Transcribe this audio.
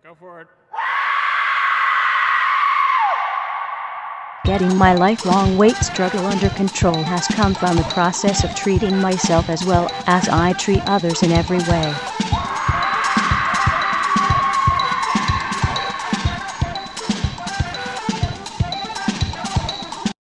Go for it. Getting my lifelong weight struggle under control has come from the process of treating myself as well as I treat others in every way.